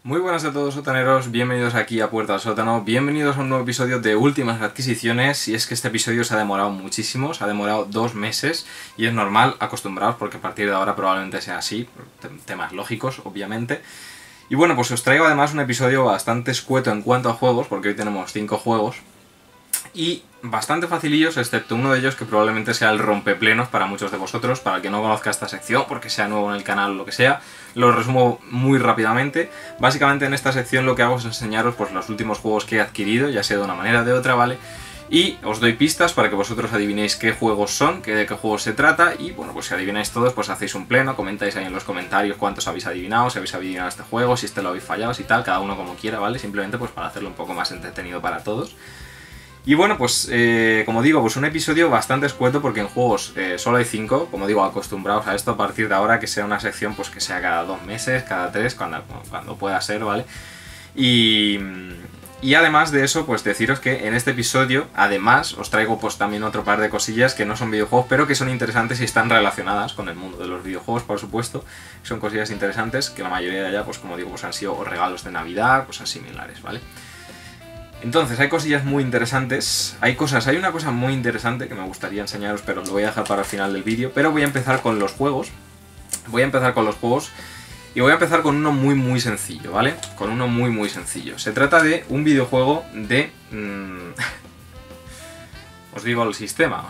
Muy buenas a todos sotaneros, bienvenidos aquí a Puerta al Sótano, bienvenidos a un nuevo episodio de Últimas Adquisiciones. Y es que este episodio se ha demorado muchísimo, se ha demorado 2 meses y es normal, acostumbraos porque a partir de ahora probablemente sea así, temas lógicos obviamente. Y bueno, pues os traigo además un episodio bastante escueto en cuanto a juegos, porque hoy tenemos 5 juegos y bastante facilillos, excepto uno de ellos que probablemente sea el rompeplenos para muchos de vosotros. Para el que no conozca esta sección, porque sea nuevo en el canal o lo que sea, lo resumo muy rápidamente. Básicamente en esta sección lo que hago es enseñaros pues los últimos juegos que he adquirido, ya sea de una manera o de otra, ¿vale? Y os doy pistas para que vosotros adivinéis qué juegos son, de qué juegos se trata. Y bueno, pues si adivináis todos, pues hacéis un pleno, comentáis ahí en los comentarios cuántos habéis adivinado, si habéis adivinado este juego, si este lo habéis fallado, si tal, cada uno como quiera, ¿vale? Simplemente pues para hacerlo un poco más entretenido para todos. Y bueno, pues como digo, pues un episodio bastante escueto porque en juegos solo hay 5, como digo, acostumbraos a esto a partir de ahora, que sea una sección pues que sea cada 2 meses, cada 3, cuando pueda ser, ¿vale? Y además de eso, pues deciros que en este episodio, además, os traigo pues también otro par de cosillas que no son videojuegos, pero que son interesantes y están relacionadas con el mundo de los videojuegos, por supuesto. Son cosillas interesantes que la mayoría de ellas, pues como digo, pues han sido regalos de Navidad, cosas similares, ¿vale? Entonces, hay cosillas muy interesantes, hay una cosa muy interesante que me gustaría enseñaros, pero lo voy a dejar para el final del vídeo. Pero voy a empezar con los juegos, y voy a empezar con uno muy sencillo, ¿vale? Con uno muy sencillo. Se trata de un videojuego de... os digo el sistema,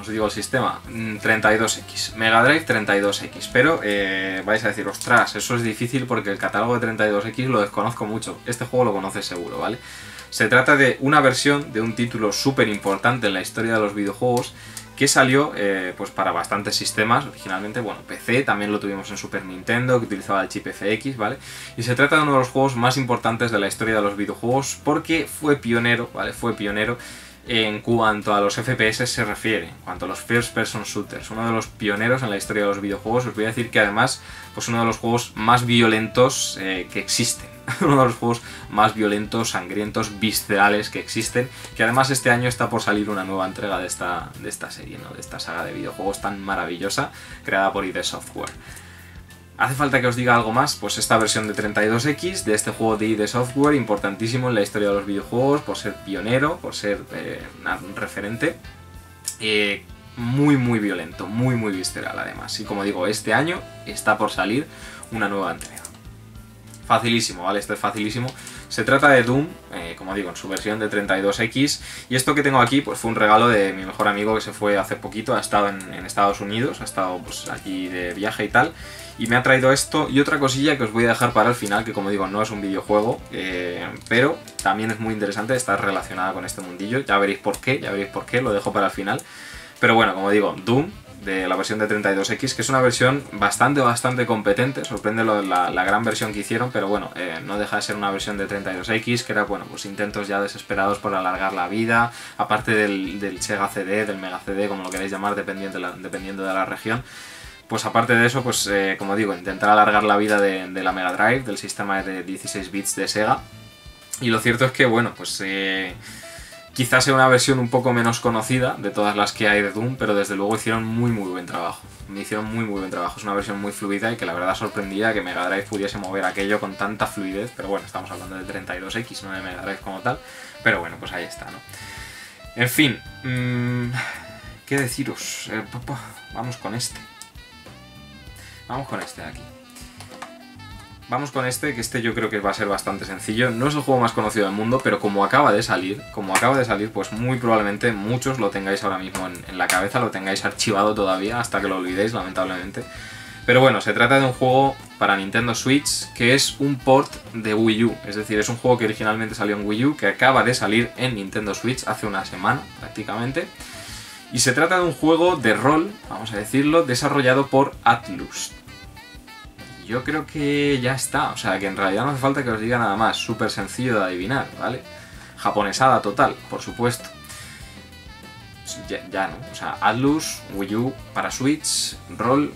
32X, Mega Drive 32X, pero vais a decir, ostras, eso es difícil porque el catálogo de 32X lo desconozco mucho. Este juego lo conoces seguro, ¿vale? Se trata de una versión de un título súper importante en la historia de los videojuegos que salió pues para bastantes sistemas originalmente. Bueno, PC también lo tuvimos en Super Nintendo, que utilizaba el chip FX, ¿vale? Y se trata de uno de los juegos más importantes de la historia de los videojuegos porque fue pionero, ¿vale? Fue pionero en cuanto a los FPS se refiere, en cuanto a los First Person Shooters. Uno de los pioneros en la historia de los videojuegos. Os voy a decir que además, pues uno de los juegos más violentos que existen. Uno de los juegos más violentos, sangrientos, viscerales que existen. Que además este año está por salir una nueva entrega de esta serie, ¿no? De esta saga de videojuegos tan maravillosa, creada por ID Software. ¿Hace falta que os diga algo más? Pues esta versión de 32X, de este juego de ID Software, importantísimo en la historia de los videojuegos, por ser pionero, por ser un referente, muy violento, muy visceral además. Y como digo, este año está por salir una nueva entrega. Facilísimo, ¿vale? Esto es facilísimo. Se trata de Doom, como digo, en su versión de 32X. Y esto que tengo aquí, pues fue un regalo de mi mejor amigo que se fue hace poquito. Ha estado en Estados Unidos, ha estado pues aquí de viaje y tal. Y me ha traído esto y otra cosilla que os voy a dejar para el final, que como digo, no es un videojuego, pero también es muy interesante, está relacionada con este mundillo. Ya veréis por qué, lo dejo para el final. Pero bueno, como digo, Doom, de la versión de 32X, que es una versión bastante competente. Sorprende la gran versión que hicieron, pero bueno, no deja de ser una versión de 32X, que era, bueno, pues intentos ya desesperados por alargar la vida, aparte del Sega CD, del Mega CD, como lo queréis llamar, dependiendo de la región. Pues aparte de eso, pues como digo, intentar alargar la vida de la Mega Drive, del sistema de 16 bits de Sega. Y lo cierto es que, bueno, pues quizás sea una versión un poco menos conocida de todas las que hay de Doom, pero desde luego hicieron muy buen trabajo. Hicieron muy buen trabajo, es una versión muy fluida y que la verdad sorprendía que Mega Drive pudiese mover aquello con tanta fluidez. Pero bueno, estamos hablando de 32X, no de Mega Drive como tal. Pero bueno, pues ahí está, ¿no? En fin, ¿qué deciros? Vamos con este. Vamos con este de aquí. Vamos con este, que este yo creo que va a ser bastante sencillo. No es el juego más conocido del mundo, pero como acaba de salir, pues muy probablemente muchos lo tengáis ahora mismo en la cabeza, lo tengáis archivado todavía hasta que lo olvidéis, lamentablemente. Pero bueno, se trata de un juego para Nintendo Switch que es un port de Wii U. Es decir, es un juego que originalmente salió en Wii U, que acaba de salir en Nintendo Switch hace una semana prácticamente. Y se trata de un juego de rol, vamos a decirlo, desarrollado por Atlus. Yo creo que ya está, o sea que en realidad no hace falta que os diga nada más, súper sencillo de adivinar, ¿vale? Japonesada total, por supuesto. Ya no, o sea, Atlus, Wii U, para Switch, rol,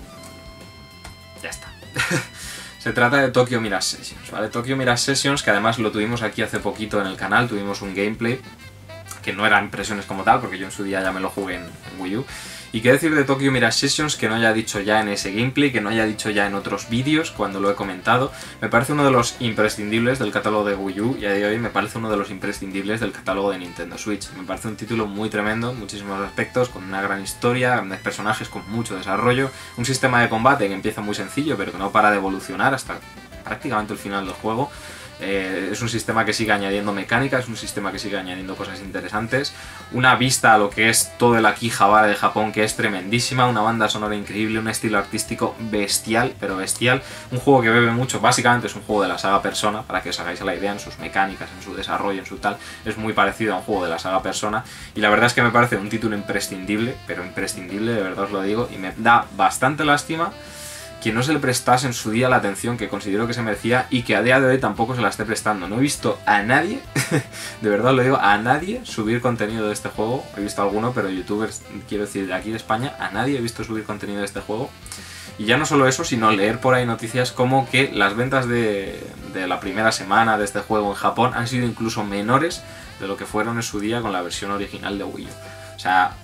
ya está. Se trata de Tokyo Mirage Sessions, ¿vale? Tokyo Mirage Sessions, que además lo tuvimos aquí hace poquito en el canal, tuvimos un gameplay, que no eran impresiones como tal, porque yo en su día ya me lo jugué en Wii U. Y qué decir de Tokyo Mirage Sessions que no haya dicho ya en ese gameplay, que no haya dicho ya en otros vídeos cuando lo he comentado. Me parece uno de los imprescindibles del catálogo de Wii U y a día de hoy me parece uno de los imprescindibles del catálogo de Nintendo Switch. Me parece un título muy tremendo en muchísimos aspectos, con una gran historia, grandes personajes con mucho desarrollo, un sistema de combate que empieza muy sencillo pero que no para de evolucionar hasta prácticamente el final del juego. Es un sistema que sigue añadiendo mecánicas, es un sistema que sigue añadiendo cosas interesantes, una vista a lo que es todo el Akihabara de Japón que es tremendísima, una banda sonora increíble, un estilo artístico bestial, pero bestial, un juego que bebe mucho, básicamente es un juego de la saga Persona, para que os hagáis la idea en sus mecánicas, en su desarrollo, en su tal, es muy parecido a un juego de la saga Persona y la verdad es que me parece un título imprescindible, pero imprescindible, de verdad os lo digo, y me da bastante lástima que no se le prestase en su día la atención que considero que se merecía y que a día de hoy tampoco se la esté prestando. No he visto a nadie, de verdad lo digo, a nadie subir contenido de este juego. He visto alguno, pero youtubers, quiero decir, de aquí de España, a nadie he visto subir contenido de este juego. Y ya no solo eso, sino leer por ahí noticias como que las ventas de la primera semana de este juego en Japón han sido incluso menores de lo que fueron en su día con la versión original de Wii U. O sea,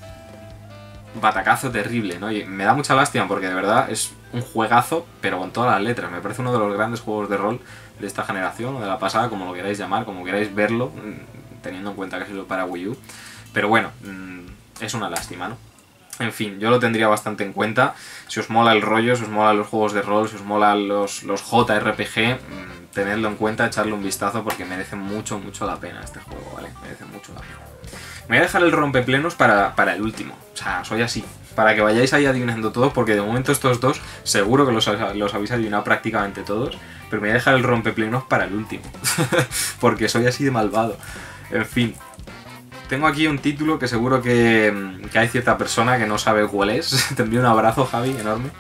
batacazo terrible, ¿no? Y me da mucha lástima porque de verdad es un juegazo, pero con todas las letras. Me parece uno de los grandes juegos de rol de esta generación, o de la pasada, como lo queráis llamar, como queráis verlo, teniendo en cuenta que es para Wii U. Pero bueno, es una lástima, ¿no? En fin, yo lo tendría bastante en cuenta. Si os mola el rollo, si os mola los juegos de rol, si os mola los JRPG, tenedlo en cuenta, echarle un vistazo porque merece mucho, mucho la pena este juego, ¿vale? Merece mucho la pena. Me voy a dejar el rompeplenos para el último. O sea, soy así. Para que vayáis ahí adivinando todos, porque de momento estos dos seguro que los habéis adivinado prácticamente todos. Pero me voy a dejar el rompeplenos para el último. Porque soy así de malvado. En fin. Tengo aquí un título que seguro que hay cierta persona que no sabe cuál es. Te envío un abrazo, Javi, enorme.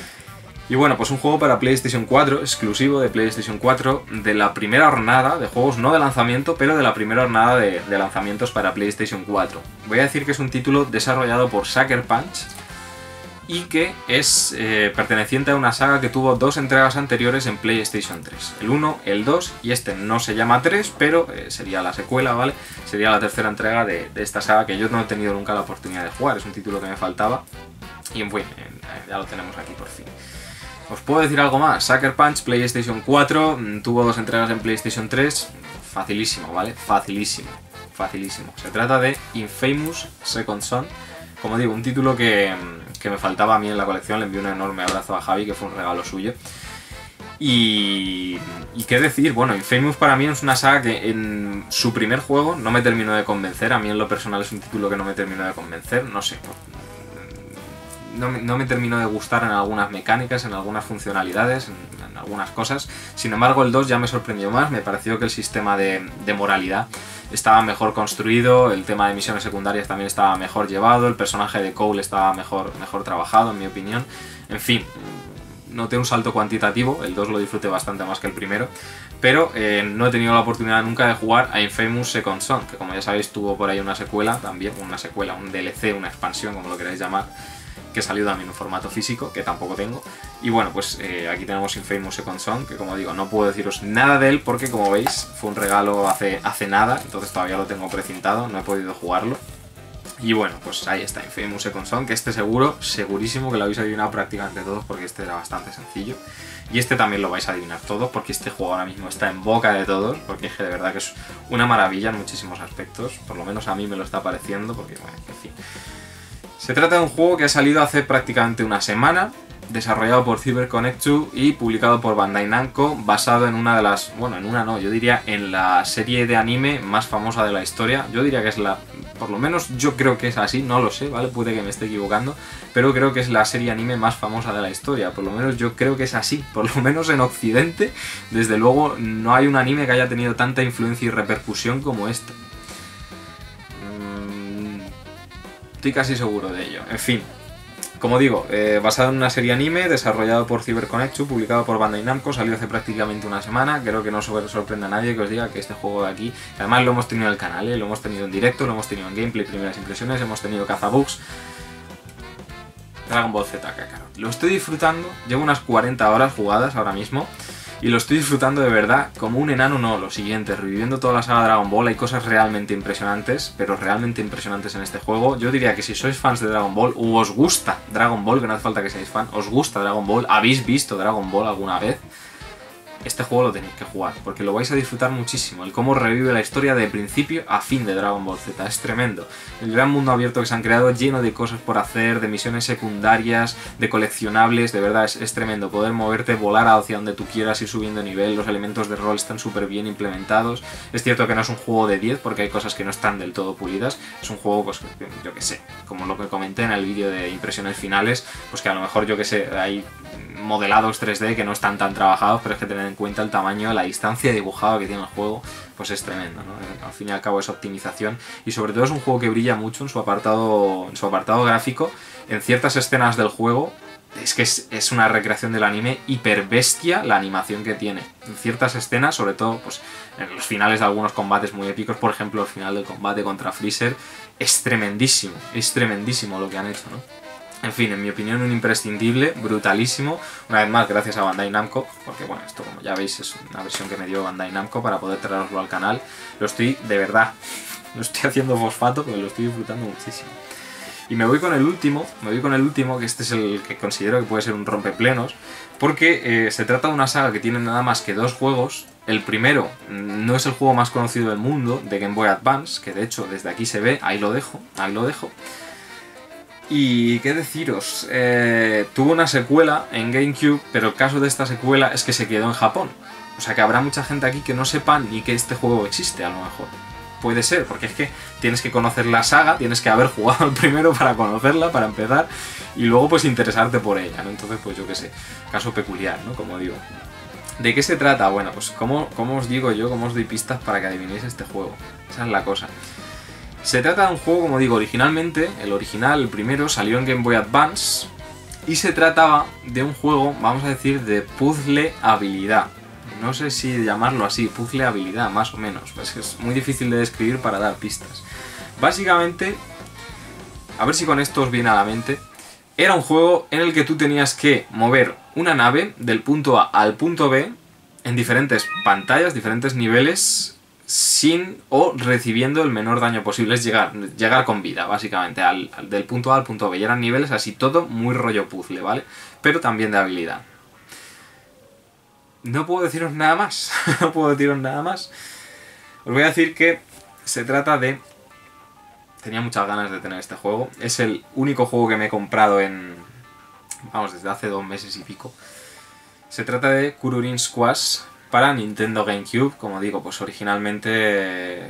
Y bueno, pues un juego para PlayStation 4, exclusivo de PlayStation 4, de la primera jornada de juegos, no de lanzamiento, pero de la primera jornada de lanzamientos para PlayStation 4. Voy a decir que es un título desarrollado por Sucker Punch y que es perteneciente a una saga que tuvo dos entregas anteriores en PlayStation 3. El 1, el 2, y este no se llama 3, pero sería la secuela, ¿vale? Sería la tercera entrega de esta saga que yo no he tenido nunca la oportunidad de jugar, es un título que me faltaba y en fin, ya lo tenemos aquí por fin. ¿Os puedo decir algo más? Sucker Punch, PlayStation 4, tuvo dos entregas en PlayStation 3, facilísimo, ¿vale? Facilísimo, facilísimo. Se trata de Infamous Second Son, como digo, un título que me faltaba a mí en la colección, le envío un enorme abrazo a Javi, que fue un regalo suyo. Y qué decir, bueno, Infamous para mí es una saga que en su primer juego no me terminó de convencer, a mí en lo personal es un título que no me terminó de convencer, no sé, no me terminó de gustar en algunas mecánicas, en algunas funcionalidades, en algunas cosas. Sin embargo, el 2 ya me sorprendió más, me pareció que el sistema de moralidad estaba mejor construido, el tema de misiones secundarias también estaba mejor llevado, el personaje de Cole estaba mejor trabajado, en mi opinión. En fin, noté un salto cuantitativo, el 2 lo disfruté bastante más que el primero, pero no he tenido la oportunidad nunca de jugar a Infamous Second Son, que como ya sabéis tuvo por ahí una secuela también, un DLC, una expansión, como lo queráis llamar, que salió también en formato físico, que tampoco tengo. Y bueno, pues aquí tenemos Infamous Second Son, que como digo, no puedo deciros nada de él porque, como veis, fue un regalo hace nada, entonces todavía lo tengo precintado, no he podido jugarlo. Y bueno, pues ahí está, Infamous Second Son, que este segurísimo que lo habéis adivinado prácticamente todos, porque este era bastante sencillo. Y este también lo vais a adivinar todos, porque este juego ahora mismo está en boca de todos, porque es que de verdad que es una maravilla en muchísimos aspectos, por lo menos a mí me lo está pareciendo, porque bueno, en fin. Se trata de un juego que ha salido hace prácticamente una semana, desarrollado por CyberConnect 2 y publicado por Bandai Namco, basado en una de las... bueno, en una no, yo diría en la serie de anime más famosa de la historia. Yo diría que es la... por lo menos yo creo que es así, no lo sé, ¿vale? Puede que me esté equivocando, pero creo que es la serie anime más famosa de la historia. Por lo menos yo creo que es así, por lo menos en Occidente, desde luego no hay un anime que haya tenido tanta influencia y repercusión como este. Estoy casi seguro de ello. En fin, como digo, basado en una serie anime, desarrollado por CyberConnect 2, publicado por Bandai Namco, salió hace prácticamente una semana. Creo que no sorprende a nadie que os diga que este juego de aquí, además lo hemos tenido en el canal, lo hemos tenido en directo, lo hemos tenido en gameplay, primeras impresiones, hemos tenido cazabugs. Dragon Ball Z Kakarot. Lo estoy disfrutando, llevo unas 40 horas jugadas ahora mismo. y lo estoy disfrutando de verdad como un enano. No, lo siguiente, reviviendo toda la saga Dragon Ball. Hay cosas realmente impresionantes, pero realmente impresionantes en este juego. Yo diría que si sois fans de Dragon Ball o os gusta Dragon Ball, que no hace falta que seáis fan, os gusta Dragon Ball, habéis visto Dragon Ball alguna vez, este juego lo tenéis que jugar, porque lo vais a disfrutar muchísimo. El cómo revive la historia de principio a fin de Dragon Ball Z, es tremendo. El gran mundo abierto que se han creado, lleno de cosas por hacer, de misiones secundarias, de coleccionables, de verdad es tremendo. Poder moverte, volar hacia donde tú quieras, ir subiendo de nivel, los elementos de rol están súper bien implementados. Es cierto que no es un juego de 10, porque hay cosas que no están del todo pulidas. Es un juego, pues, yo que sé, como lo que comenté en el vídeo de impresiones finales, pues que a lo mejor, yo que sé, hay modelados 3D que no están tan trabajados, pero es que tener en cuenta el tamaño, la distancia de dibujado que tiene el juego, pues es tremendo, ¿no? Al fin y al cabo es optimización, y sobre todo es un juego que brilla mucho en su apartado gráfico. En ciertas escenas del juego es que es una recreación del anime hiper bestia la animación que tiene. En ciertas escenas, sobre todo pues en los finales de algunos combates muy épicos, por ejemplo el final del combate contra Freezer, es tremendísimo lo que han hecho, ¿no? En fin, en mi opinión un imprescindible, brutalísimo, una vez más gracias a Bandai Namco, porque bueno, esto como ya veis es una versión que me dio Bandai Namco para poder traeroslo al canal. Lo estoy, de verdad, lo estoy haciendo fosfato porque lo estoy disfrutando muchísimo. Y me voy con el último, que este es el que considero que puede ser un rompeplenos, porque se trata de una saga que tiene nada más que 2 juegos. El primero no es el juego más conocido del mundo, de Game Boy Advance, que de hecho desde aquí se ve, ahí lo dejo. Y qué deciros, tuvo una secuela en GameCube, pero el caso de esta secuela es que se quedó en Japón. O sea que habrá mucha gente aquí que no sepa ni que este juego existe, a lo mejor. Puede ser, porque es que tienes que conocer la saga, tienes que haber jugado el primero para conocerla, para empezar, y luego pues interesarte por ella, ¿no? Entonces pues yo qué sé, caso peculiar, ¿no? Como digo. ¿De qué se trata? Bueno, pues ¿cómo os digo yo, cómo os doy pistas para que adivinéis este juego? Esa es la cosa. Se trata de un juego, como digo, originalmente, el primero, salió en Game Boy Advance y se trataba de un juego, vamos a decir, de puzzle habilidad. No sé si llamarlo así, puzzle habilidad, más o menos. Es muy difícil de describir para dar pistas. Básicamente, a ver si con esto os viene a la mente, era un juego en el que tú tenías que mover una nave del punto A al punto B en diferentes pantallas, diferentes niveles, sin o recibiendo el menor daño posible. Es llegar con vida, básicamente, del punto A al punto B. Y eran niveles así, todo muy rollo puzzle, ¿vale? Pero también de habilidad. No puedo deciros nada más. No puedo deciros nada más. Os voy a decir que se trata de... Tenía muchas ganas de tener este juego. Es el único juego que me he comprado vamos, desde hace 2 meses y pico. Se trata de Kururin Squash para Nintendo GameCube. Como digo, pues originalmente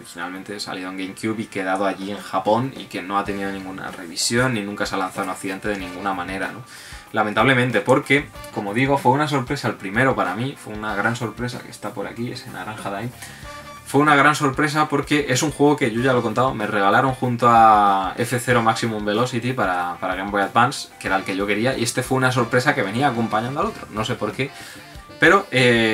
salido en GameCube y quedado allí en Japón, y que no ha tenido ninguna revisión ni nunca se ha lanzado en Occidente de ninguna manera, ¿no? Lamentablemente, porque, como digo, fue una sorpresa el primero para mí, fue una gran sorpresa, que está por aquí, ese naranja de ahí. Fue una gran sorpresa porque es un juego que yo ya lo he contado, me regalaron junto a F0 Maximum Velocity para Game Boy Advance, que era el que yo quería, y este fue una sorpresa que venía acompañando al otro, no sé por qué. Pero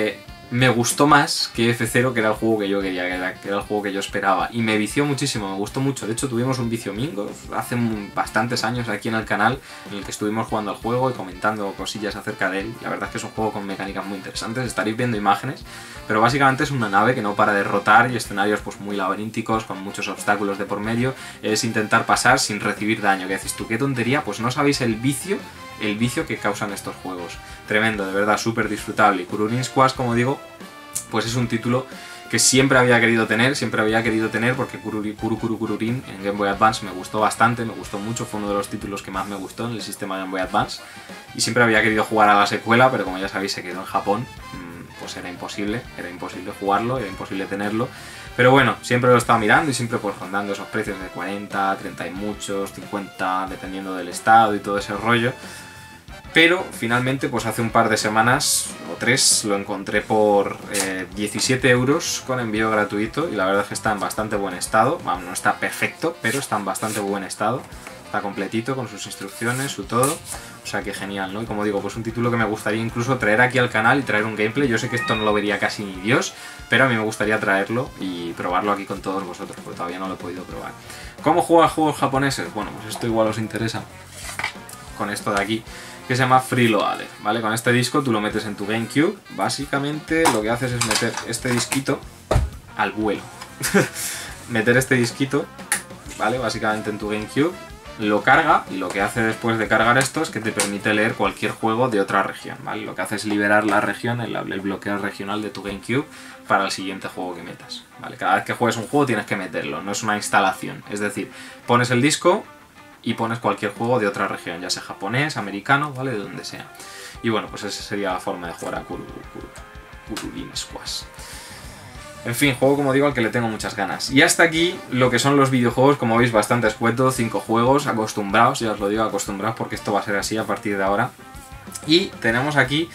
me gustó más que F0, que era el juego que yo quería, que era el juego que yo esperaba. Y me vició muchísimo, me gustó mucho. De hecho, tuvimos un vicio mingo hace bastantes años aquí en el canal, en el que estuvimos jugando al juego y comentando cosillas acerca de él. La verdad es que es un juego con mecánicas muy interesantes, estaréis viendo imágenes. Pero básicamente es una nave que no para de rotar y escenarios pues muy laberínticos, con muchos obstáculos de por medio. Es intentar pasar sin recibir daño. ¿Qué dices tú? ¿Qué tontería? Pues no sabéis el vicio que causan estos juegos. Tremendo, de verdad, súper disfrutable. Y Kururin Squash, como digo, pues es un título que siempre había querido tener porque Kururin en Game Boy Advance me gustó bastante, me gustó mucho, fue uno de los títulos que más me gustó en el sistema de Game Boy Advance, y siempre había querido jugar a la secuela, pero como ya sabéis se quedó en Japón, pues era imposible jugarlo, era imposible tenerlo. Pero bueno, siempre lo estaba mirando y siempre pues rondando esos precios de 40, 30 y muchos, 50, dependiendo del estado y todo ese rollo. Pero finalmente, pues hace un par de semanas o 3 lo encontré por 17 euros con envío gratuito, y la verdad es que está en bastante buen estado. Bueno, no está perfecto, pero está en bastante buen estado. Está completito con sus instrucciones, su todo. O sea que genial, ¿no? Y como digo, pues un título que me gustaría incluso traer aquí al canal y traer un gameplay. Yo sé que esto no lo vería casi ni Dios, pero a mí me gustaría traerlo y probarlo aquí con todos vosotros, porque todavía no lo he podido probar. ¿Cómo jugar juegos japoneses? Bueno, pues esto igual os interesa. con esto de aquí, que se llama Freeloader, ¿vale? Con este disco tú lo metes en tu GameCube, básicamente lo que haces es meter este disquito al vuelo. Meter este disquito, ¿vale? Básicamente en tu GameCube, lo carga y lo que hace después de cargar esto es que te permite leer cualquier juego de otra región, ¿vale? Lo que hace es liberar la región, el bloqueo regional de tu GameCube para el siguiente juego que metas, ¿vale? Cada vez que juegues un juego tienes que meterlo, no es una instalación, es decir, pones el disco y pones cualquier juego de otra región, ya sea japonés, americano, ¿vale? De donde sea. Y bueno, pues esa sería la forma de jugar a Kururin Squash. En fin, juego, como digo, al que le tengo muchas ganas. Y hasta aquí lo que son los videojuegos, como veis, bastante escueto, 5 juegos, acostumbraos, ya os lo digo, acostumbraos porque esto va a ser así a partir de ahora. Y tenemos aquí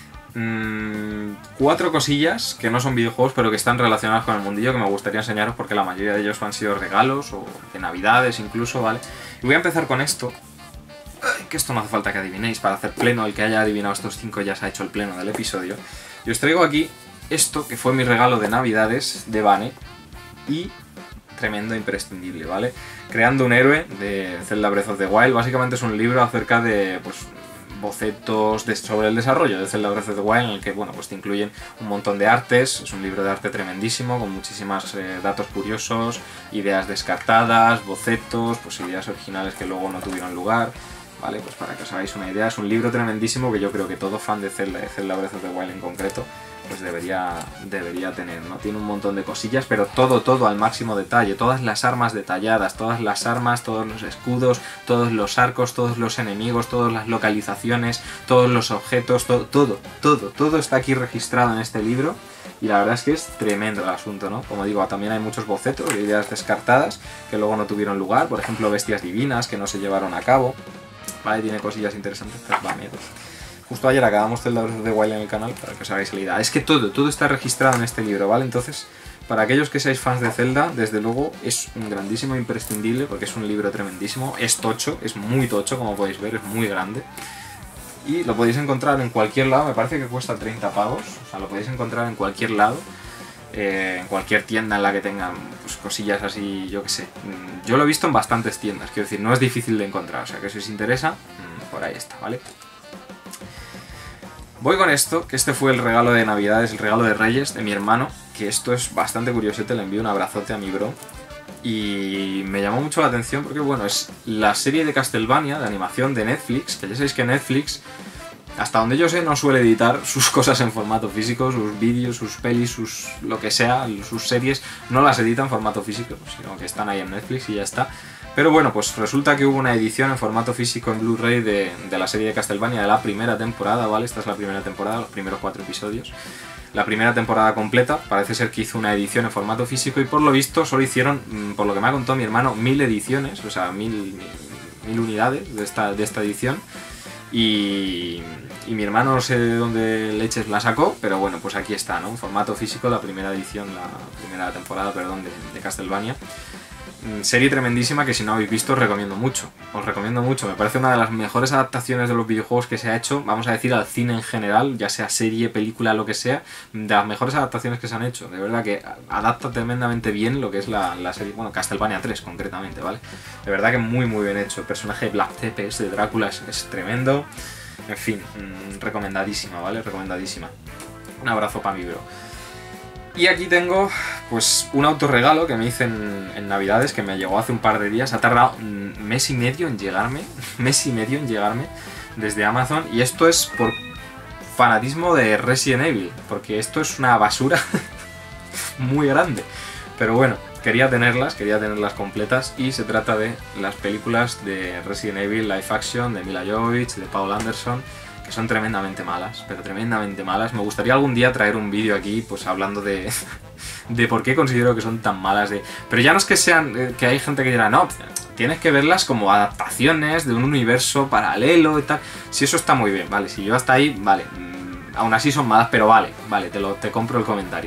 4 cosillas que no son videojuegos, pero que están relacionadas con el mundillo, que me gustaría enseñaros porque la mayoría de ellos han sido regalos o de navidades incluso, ¿vale? Y voy a empezar con esto, que esto no hace falta que adivinéis, para hacer pleno, el que haya adivinado estos 5 ya se ha hecho el pleno del episodio. Y os traigo aquí esto, que fue mi regalo de navidades de Vane, y tremendo, imprescindible, ¿vale? Creando un héroe de Zelda Breath of the Wild. Básicamente es un libro acerca de, pues, bocetos sobre el desarrollo de Zelda Breath of the Wild, en el que, bueno, pues te incluyen un montón de artes. Es un libro de arte tremendísimo, con muchísimos datos curiosos, ideas descartadas, bocetos, pues ideas originales que luego no tuvieron lugar, ¿vale? Pues para que os hagáis una idea, es un libro tremendísimo que yo creo que todo fan de Zelda Breath of the Wild en concreto, pues debería tener, ¿no? Tiene un montón de cosillas, pero todo al máximo detalle, todas las armas detalladas, todas las armas, todos los escudos, todos los arcos, todos los enemigos, todas las localizaciones, todos los objetos, todo está aquí registrado en este libro, y la verdad es que es tremendo el asunto, ¿no? Como digo, también hay muchos bocetos de ideas descartadas que luego no tuvieron lugar, por ejemplo, bestias divinas que no se llevaron a cabo, ¿vale? Tiene cosillas interesantes, pero va miedo. Justo ayer acabamos Zelda Breath of the Wild en el canal, para que os hagáis la idea. Es que todo está registrado en este libro, ¿vale? Entonces, para aquellos que seáis fans de Zelda, desde luego es un grandísimo imprescindible, porque es un libro tremendísimo. Es tocho, es muy tocho, como podéis ver, es muy grande. Y lo podéis encontrar en cualquier lado, me parece que cuesta 30 pavos. O sea, lo podéis encontrar en cualquier lado. En cualquier tienda en la que tengan, pues, cosillas así, yo qué sé. Yo lo he visto en bastantes tiendas, quiero decir, no es difícil de encontrar. O sea, que si os interesa, por ahí está, ¿vale? Voy con esto, que este fue el regalo de Navidades, el regalo de Reyes de mi hermano, que esto es bastante curiosete, le envío un abrazote a mi bro. Y me llamó mucho la atención porque, bueno, es la serie de Castlevania, de animación de Netflix, que ya sabéis que Netflix, hasta donde yo sé, no suele editar sus cosas en formato físico, sus vídeos, sus pelis, sus lo que sea, sus series, no las edita en formato físico, sino que están ahí en Netflix y ya está. Pero bueno, pues resulta que hubo una edición en formato físico en Blu-ray de la serie de Castlevania de la primera temporada, ¿vale? Esta es la primera temporada, los primeros 4 episodios. La primera temporada completa, parece ser que hizo una edición en formato físico y por lo visto solo hicieron, por lo que me ha contado mi hermano, 1000 ediciones, o sea, 1000 unidades de esta edición. Y mi hermano no sé de dónde leches la sacó, pero bueno, pues aquí está, ¿no? En formato físico, la primera edición, la primera temporada, perdón, de Castlevania. Serie tremendísima que si no habéis visto os recomiendo mucho, me parece una de las mejores adaptaciones de los videojuegos que se ha hecho, vamos a decir al cine en general, ya sea serie, película, lo que sea, de las mejores adaptaciones que se han hecho, de verdad que adapta tremendamente bien lo que es la serie, bueno, Castlevania 3 concretamente, ¿vale? De verdad que muy bien hecho, el personaje de Black Tepes de Drácula es tremendo, en fin, recomendadísima, ¿vale? Recomendadísima. Un abrazo para mi bro. Y aquí tengo, pues, un autorregalo que me hice en Navidades, que me llegó hace un par de días. Ha tardado un mes y medio en llegarme, desde Amazon. Y esto es por fanatismo de Resident Evil, porque esto es una basura muy grande. Pero bueno, quería tenerlas completas. Y se trata de las películas de Resident Evil Live Action, de Mila Jovovich, de Paul Anderson, que son tremendamente malas, pero tremendamente malas. Me gustaría algún día traer un vídeo aquí, pues hablando de por qué considero que son tan malas. Pero ya no es que sean, que hay gente que dirá, no, tienes que verlas como adaptaciones de un universo paralelo y tal. Si eso está muy bien, vale, si yo hasta ahí, vale, aún así son malas, pero vale, te compro el comentario.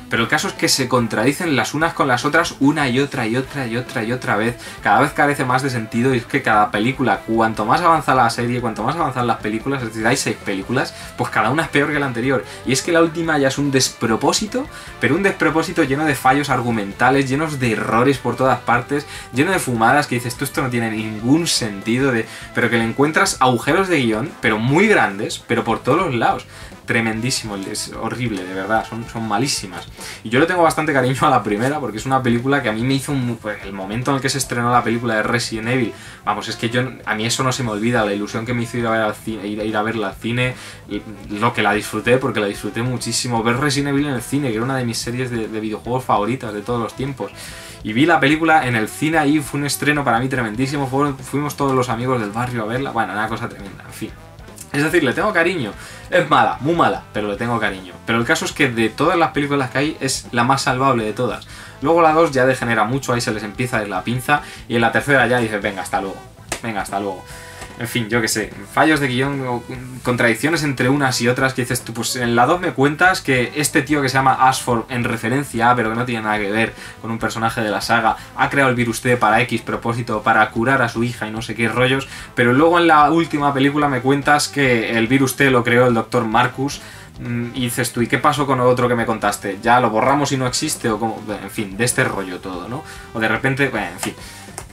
Pero el caso es que se contradicen las unas con las otras una y otra y otra y otra y otra vez. Cada vez carece más de sentido y es que cada película, cuanto más avanza la serie, cuanto más avanzan las películas, es decir, hay 6 películas, pues cada una es peor que la anterior. Y es que la última ya es un despropósito, pero un despropósito lleno de fallos argumentales, llenos de errores por todas partes, lleno de fumadas que dices, esto no tiene ningún sentido, pero que le encuentras agujeros de guión, pero muy grandes, pero por todos los lados. Tremendísimo, es horrible, de verdad, son malísimas. Y yo le tengo bastante cariño a la primera porque es una película que a mí me hizo pues, el momento en el que se estrenó la película de Resident Evil. Vamos, es que a mí eso no se me olvida, la ilusión que me hizo ir a verla al cine, lo que la disfruté, porque la disfruté muchísimo. Ver Resident Evil en el cine, que era una de mis series de videojuegos favoritas de todos los tiempos. Y vi la película en el cine ahí, fue un estreno para mí tremendísimo, fuimos todos los amigos del barrio a verla, bueno, una cosa tremenda, en fin. Es decir, le tengo cariño. Es mala, muy mala, pero le tengo cariño. Pero el caso es que de todas las películas que hay es la más salvable de todas. Luego la 2 ya degenera mucho, ahí se les empieza a ir la pinza. Y en la tercera ya dices, venga, hasta luego. Venga, hasta luego. En fin, yo qué sé, fallos de guión o contradicciones entre unas y otras que dices tú, pues en la 2 me cuentas que este tío que se llama Ashford en referencia a, pero que no tiene nada que ver con un personaje de la saga, ha creado el virus T para X propósito, para curar a su hija y no sé qué rollos, pero luego en la última película me cuentas que el virus T lo creó el Dr. Marcus. Y dices tú, ¿y qué pasó con lo otro que me contaste? ¿Ya lo borramos y no existe? O como, en fin, de este rollo todo, ¿no? O de repente, bueno, en fin,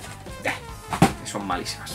son malísimas.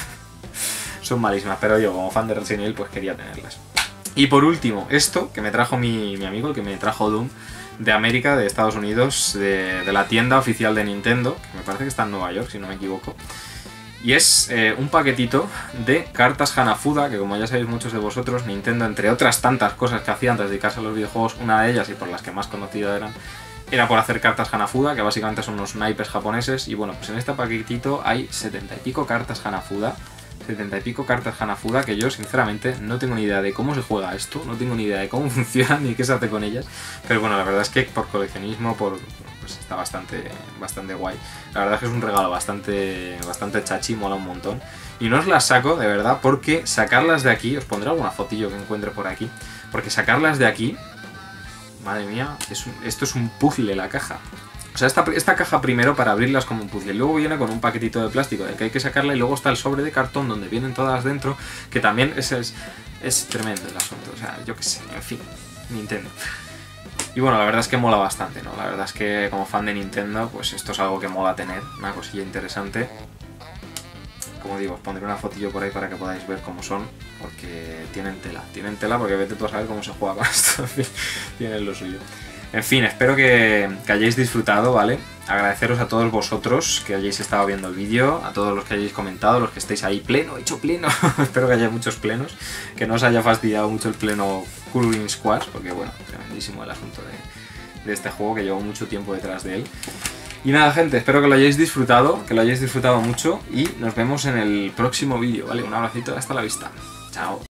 Son malísimas, pero yo como fan de Resident Evil pues quería tenerlas. Y por último, esto que me trajo mi amigo, el que me trajo Doom de América, de Estados Unidos, de la tienda oficial de Nintendo, que me parece que está en Nueva York, si no me equivoco. Y es un paquetito de cartas Hanafuda, que como ya sabéis muchos de vosotros, Nintendo, entre otras tantas cosas que hacía antes de dedicarse a los videojuegos, una de ellas, y por las que más conocidas eran, era por hacer cartas Hanafuda, que básicamente son unos naipes japoneses. Y bueno, pues en este paquetito hay 70 y pico cartas Hanafuda. 70 y pico cartas Hanafuda, que yo sinceramente no tengo ni idea de cómo se juega esto, no tengo ni idea de cómo funciona ni qué se hace con ellas, pero bueno, la verdad es que por coleccionismo, pues está bastante guay. La verdad es que es un regalo bastante chachi, mola un montón. Y no os las saco, de verdad, porque sacarlas de aquí, os pondré alguna fotillo que encuentre por aquí, porque sacarlas de aquí, madre mía, esto es un puzzle la caja. O sea, esta caja primero para abrirlas como un puzzle, luego viene con un paquetito de plástico del que hay que sacarla y luego está el sobre de cartón donde vienen todas dentro, que también es tremendo el asunto, o sea, yo qué sé, en fin, Nintendo. Y bueno, la verdad es que mola bastante, ¿no? La verdad es que como fan de Nintendo, pues esto es algo que mola tener, una cosilla interesante. Como digo, os pondré una fotillo por ahí para que podáis ver cómo son, porque tienen tela porque vete tú a saber cómo se juega con esto, en fin, tienen lo suyo. En fin, espero que hayáis disfrutado, ¿vale? Agradeceros a todos vosotros que hayáis estado viendo el vídeo, a todos los que hayáis comentado, los que estéis ahí pleno, hecho pleno. Espero que haya muchos plenos, que no os haya fastidiado mucho el pleno Coloring Squash, porque bueno, tremendísimo el asunto de este juego, que llevo mucho tiempo detrás de él. Y nada, gente, espero que lo hayáis disfrutado mucho y nos vemos en el próximo vídeo, ¿vale? Un abracito, hasta la vista. Chao.